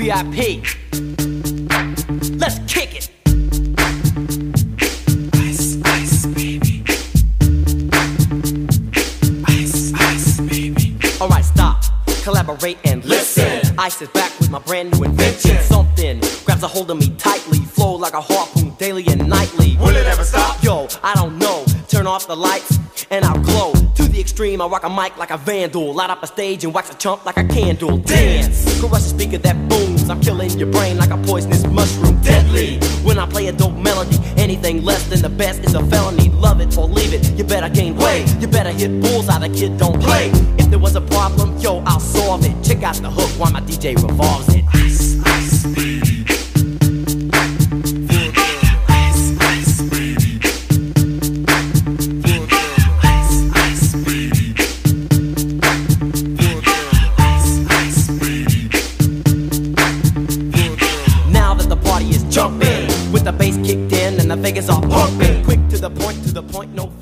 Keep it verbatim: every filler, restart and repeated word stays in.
V I P. Let's kick it. Ice, ice, baby. Ice, ice, baby. Alright, stop, collaborate and listen. Ice is back with my brand new invention. Something grabs a hold of me tightly, flow like a harpoon daily and nightly. Will it ever stop? Yo, I don't know. Turn off the lights and I'll glow. To the extreme, I rock a mic like a vandal. Light up a stage and wax a chump like a candle. Dance, crush a speaker that booms. I'm killing your brain like a poisonous mushroom. Deadly, when I play a dope melody. Anything less than the best is a felony. Love it or leave it, you better gain weight. You better hit bullseye, the kid don't play. If there was a problem, yo, I'll solve it. Check out the hook while my D J revolves it. Ice, ice, baby. Jumping with the bass kicked in and the figures are pumping. Quick to the point, to the point, no